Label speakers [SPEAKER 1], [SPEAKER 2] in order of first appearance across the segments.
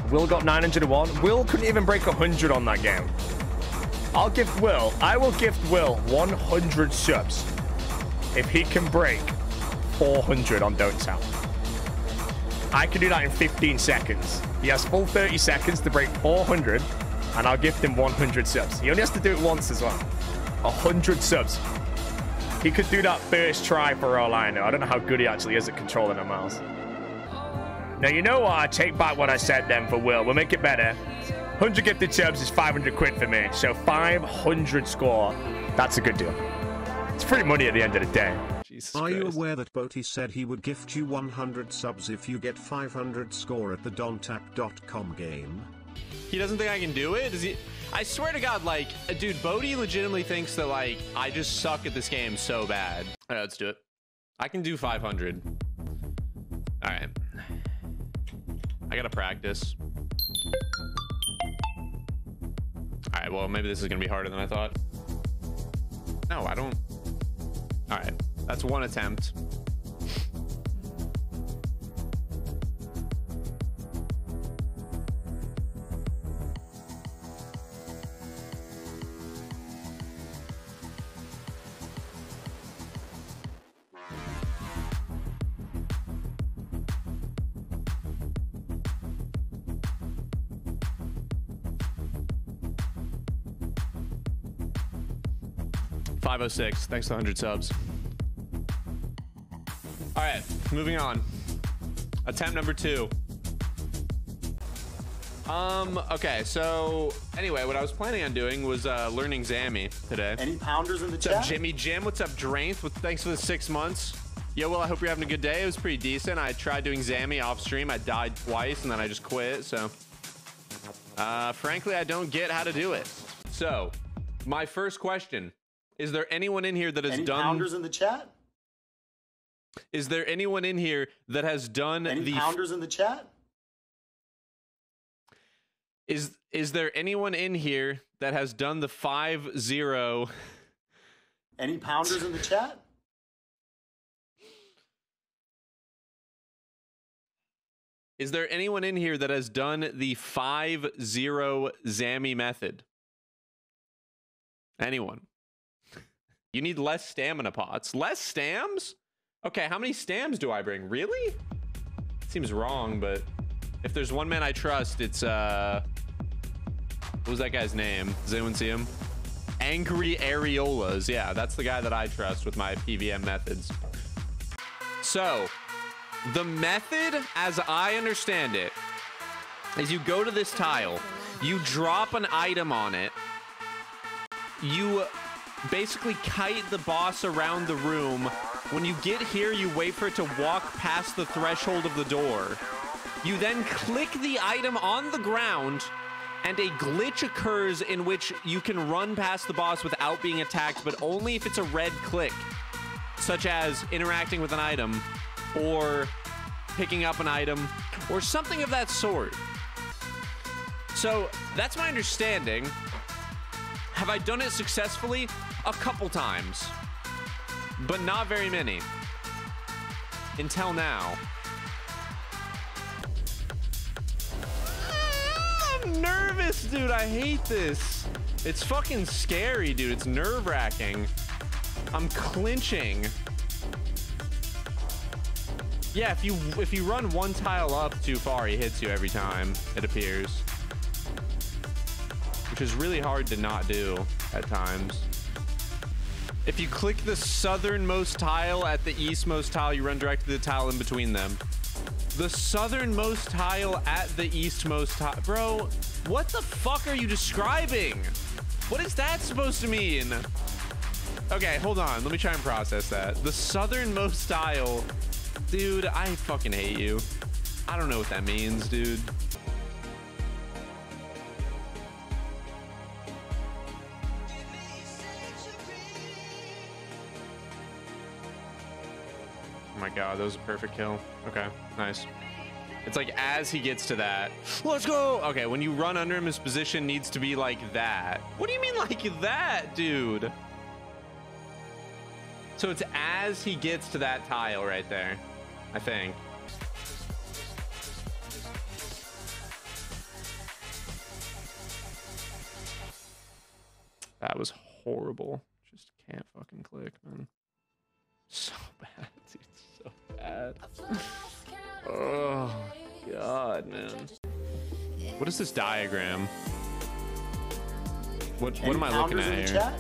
[SPEAKER 1] Will got 901. Will couldn't even break 100 on that game. I will gift Will 100 subs if he can break 400 on Don't Tell. I can do that in 15 seconds. He has full 30 seconds to break 400, and I'll gift him 100 subs. He only has to do it once as well. 100 subs. He could do that first try for all I know. I don't know how good he actually is at controlling a mouse. Now, you know what? I take back what I said then for Will. We'll make it better. 100 gifted subs is 500 quid for me. So 500 score. That's a good deal. It's free money at the end of the day. Jesus
[SPEAKER 2] Are
[SPEAKER 1] Christ.
[SPEAKER 2] you aware that Boaty said he would gift you 100 subs if you get 500 score at the dontap.com game?
[SPEAKER 3] He doesn't think I can do it? Does he? I swear to God, like, dude, Bodhi legitimately thinks that, like, I just suck at this game so bad. All right, let's do it. I can do 500. All right. I gotta practice. All right, well, maybe this is gonna be harder than I thought. No, I don't. All right, that's one attempt. $506. Thanks for the 100 subs. All right, moving on. Attempt number 2. Okay, so anyway, what I was planning on doing was learning Zammy today.
[SPEAKER 4] Any pounders in the
[SPEAKER 3] What's
[SPEAKER 4] chat?
[SPEAKER 3] up, Jimmy Jim? What's up, Drainth? Thanks for the 6 months. Yo, well, I hope you're having a good day. It was pretty decent. I tried doing Zammy off stream. I died twice, and then I just quit, so. Frankly, I don't get how to do it. So, my first question. Is there anyone in here that has done...
[SPEAKER 4] Any pounders in the chat?
[SPEAKER 3] Is there anyone in here that has done
[SPEAKER 4] Any pounders in the chat?
[SPEAKER 3] Is there anyone in here that has done the 5-0?
[SPEAKER 4] Any pounders in the chat?
[SPEAKER 3] Is there anyone in here that has done the 5-0 Zammy method? Anyone? You need less stamina pots. Less stams? Okay, how many stams do I bring? Really? Seems wrong, but if there's one man I trust, it's what was that guy's name? Does anyone see him? Angry Areolas. Yeah, that's the guy that I trust with my PVM methods. So, the method, as I understand it, is you go to this tile, you drop an item on it, you basically kite the boss around the room. When you get here, you wait for it to walk past the threshold of the door. You then click the item on the ground, and a glitch occurs in which you can run past the boss without being attacked, but only if it's a red click, such as interacting with an item or picking up an item or something of that sort. So that's my understanding. Have I done it successfully? A couple times, but not very many until now. I'm nervous, dude. I hate this. It's fucking scary, dude. It's nerve-wracking. I'm clinching. Yeah, if you run one tile up too far, he hits you every time, it appears, which is really hard to not do at times. If you click the southernmost tile at the eastmost tile, you run direct to the tile in between them. The southernmost tile at the eastmost tile. Bro, what the fuck are you describing? What is that supposed to mean? Okay, hold on. Let me try and process that. The southernmost tile. Dude, I fucking hate you. I don't know what that means, dude. Oh my god, that was a perfect kill. Okay, nice. It's like as he gets to that, let's go. Okay, when you run under him, his position needs to be like that. What do you mean like that, dude? So it's as he gets to that tile right there, I think. That was horrible. Just can't fucking click, man. So bad, dude. So bad. Oh, God, man. What is this diagram? What am I looking at here?
[SPEAKER 4] Chat?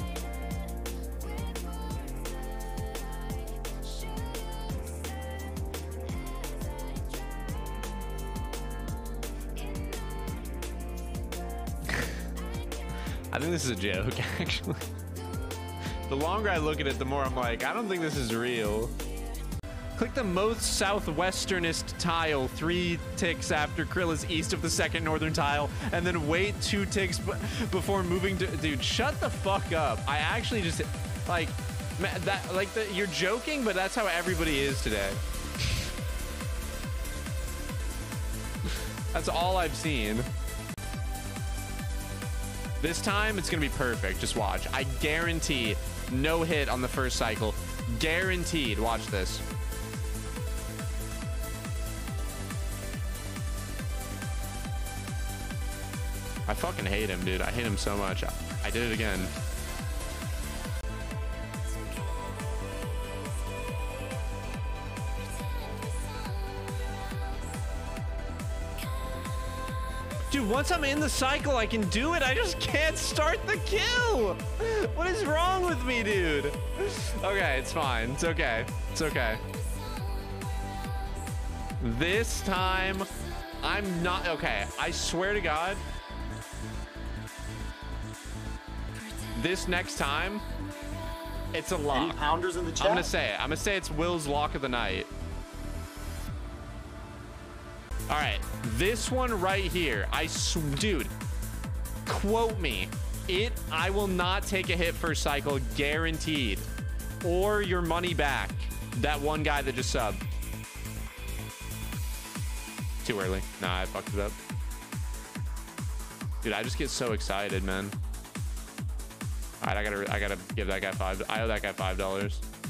[SPEAKER 3] I think this is a joke, actually. The longer I look at it, the more I'm like, I don't think this is real. Click the most southwesternest tile 3 ticks after Krill is east of the second northern tile, and then wait 2 ticks before moving to... Dude, shut the fuck up. I actually just... Like, you're joking, but that's how everybody is today. That's all I've seen. This time, it's going to be perfect. Just watch. I guarantee no hit on the first cycle. Guaranteed. Watch this. I fucking hate him, dude. I hate him so much. I did it again. Dude, once I'm in the cycle, I can do it. I just can't start the kill. What is wrong with me, dude? Okay, it's fine. It's okay. It's okay. This time, I'm not... Okay, I swear to God. This next time, it's a lock.
[SPEAKER 4] Any pounders in the chat?
[SPEAKER 3] I'm gonna say it. I'm gonna say it's Will's lock of the night. All right, this one right here. Dude, quote me. I will not take a hit first cycle, guaranteed. Or your money back. That one guy that just subbed. Too early. Nah, I fucked it up. Dude, I just get so excited, man. All right, I gotta give that guy I owe that guy $5.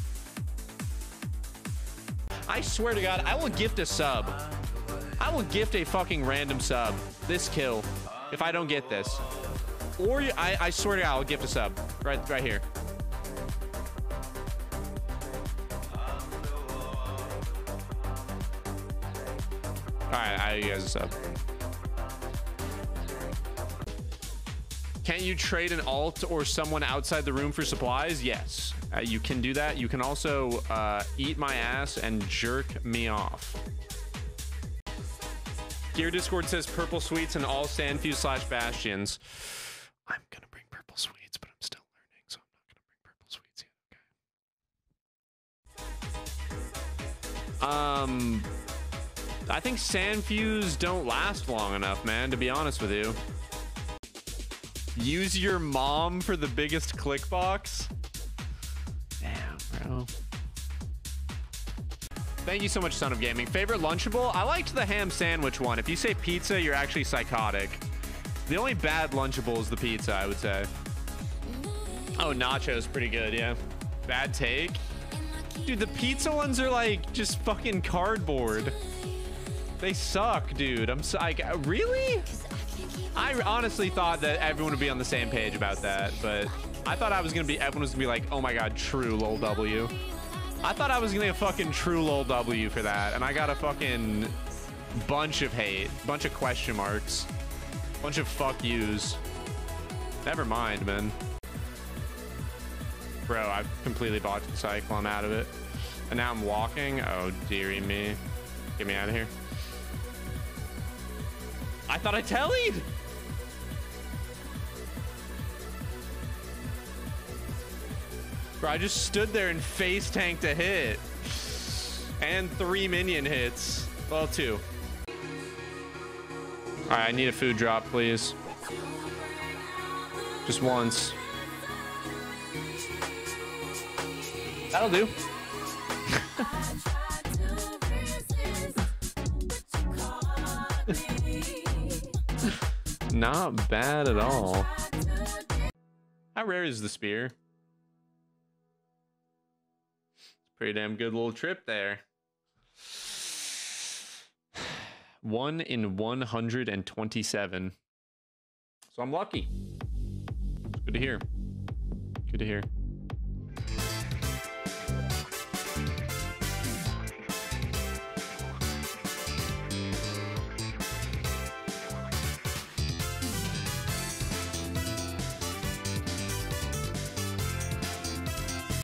[SPEAKER 3] I swear to God, I will gift a sub. I will gift a fucking random sub this kill if I don't get this. Or I swear to God, I'll gift a sub right here. All right, I owe you guys a sub. Can you trade an alt or someone outside the room for supplies? Yes, you can do that. You can also eat my ass and jerk me off. Gear Discord says purple sweets and all Sandfuse / bastions. I'm gonna bring purple sweets, but I'm still learning, so I'm not gonna bring purple sweets yet. Okay. I think Sandfuse don't last long enough, man, to be honest with you. Use your mom for the biggest click box. Damn, bro. Thank you so much, Son of Gaming. Favorite Lunchable? I liked the ham sandwich one. If you say pizza, you're actually psychotic. The only bad Lunchable is the pizza, I would say. Oh, nachos, pretty good, yeah. Bad take. Dude, the pizza ones are like just fucking cardboard. They suck, dude. I'm so, like, really? I honestly thought that everyone would be on the same page about that, but I thought everyone was gonna be like, oh my God, true lol W. I thought I was gonna get a fucking true lol W for that, and I got a fucking bunch of hate, bunch of question marks, bunch of fuck yous. Never mind, man. Bro, I've completely botched the cycle. I'm out of it. And now I'm walking. Oh, dearie me. Get me out of here. I thought I tellied. Bro, I just stood there and face tanked a hit. And 3 minion hits. Well, 2. All right, I need a food drop, please. Just once. That'll do. Not bad at all. How rare is the spear? Pretty damn good little trip there. 1 in 127. So I'm lucky. Good to hear. Good to hear.